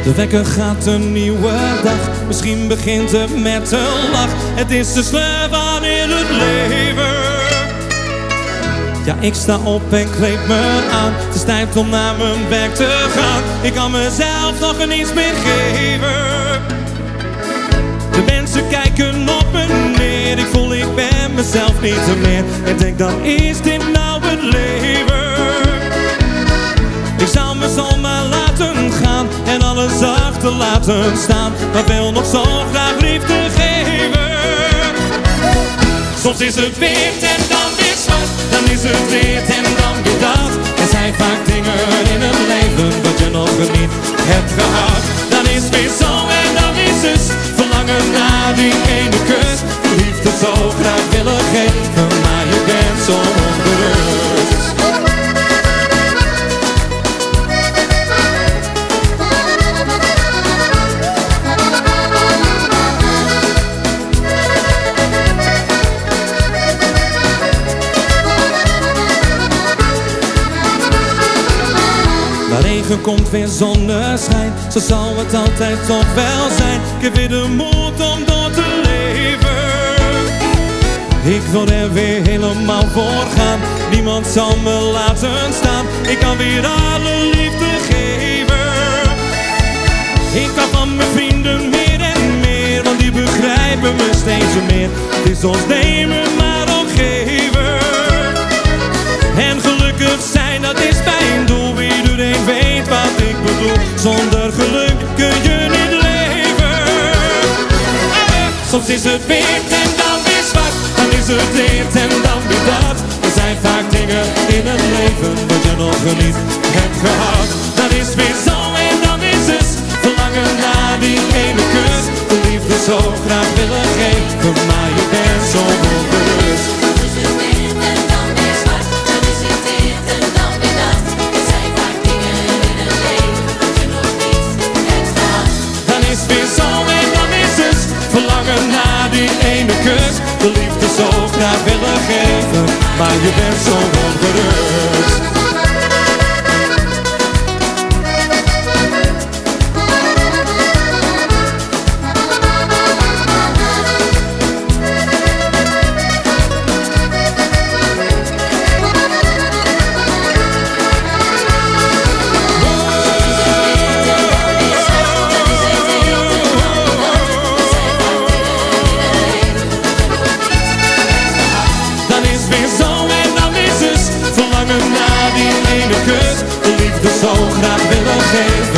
De wekker gaat een nieuwe dag, misschien begint het met een lach. Het is de sleutel in het leven. Ja, ik sta op en kleed me aan. Het is tijd om naar mijn werk te gaan. Ik kan mezelf nog eens meer geven. De mensen kijken op me neer. Ik voel ik ben mezelf niet meer. En denk dan is dit nou het leven. Ik zou me zomaar laten gaan en alles achter laten staan, maar wil nog zo graag liefde geven. Soms is het wit en dan weer zwart, dan is het dit en dan weer dat. Er zijn vaak dingen in het leven wat je nog niet hebt gehad. Dan is het weer zo en dan is het verlangen naar die ene kus. Liefde zo graag willen geven, maar je bent zo ongerust. Waar regen komt weer zonneschijn, zo zal het altijd toch wel zijn. Ik heb weer de moed om door te leven. Ik wil er weer helemaal voor gaan, niemand zal me laten staan. Ik kan weer alle liefde geven. Ik kan van mijn vrienden meer en meer, want die begrijpen me steeds meer. Het is ons nemen maar ook geven. En gelukkig zijn, dat is mijn doel. Iedereen weet wat ik bedoel. Zonder geluk kun je niet leven. Soms is het wit en dan weer zwart, dan is het dit en dan weer dat. Er zijn vaak dingen in het leven wat je nog niet hebt gehad. Dan is weer zo en dan is het verlangen naar die ene kus. De liefde zo graag willen geven, maar je bent zo ongerust. De liefde zo graag willen geven, maar je bent zo ongerust. Zo graag willen geven.